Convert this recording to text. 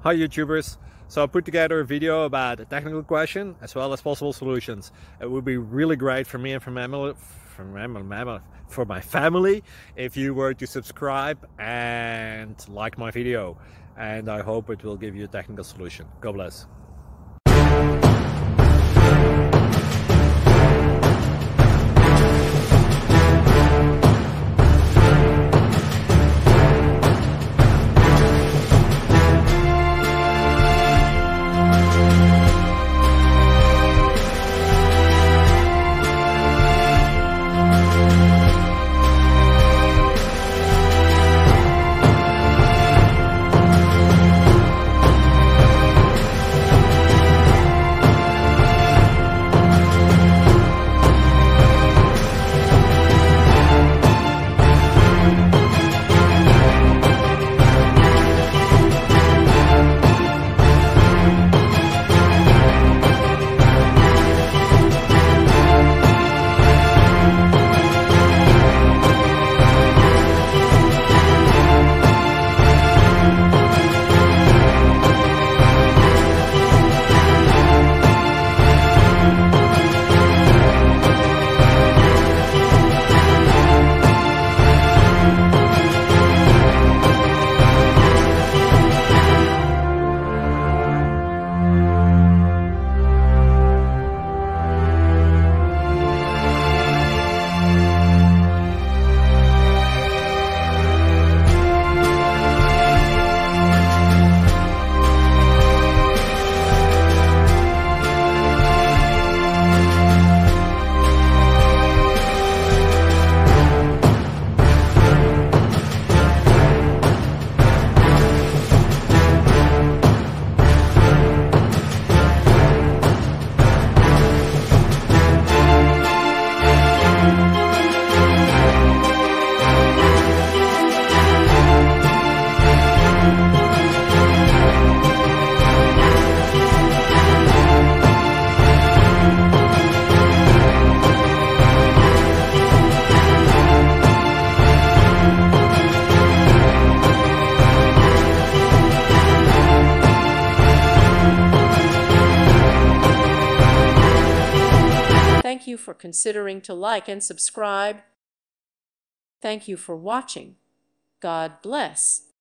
Hi YouTubers! So I put together a video about a technical question as well as possible solutions. It would be really great for me and for my family if you were to subscribe and like my video, and I hope it will give you a technical solution. God bless. Thank you for considering to like and subscribe. Thank you for watching. God bless.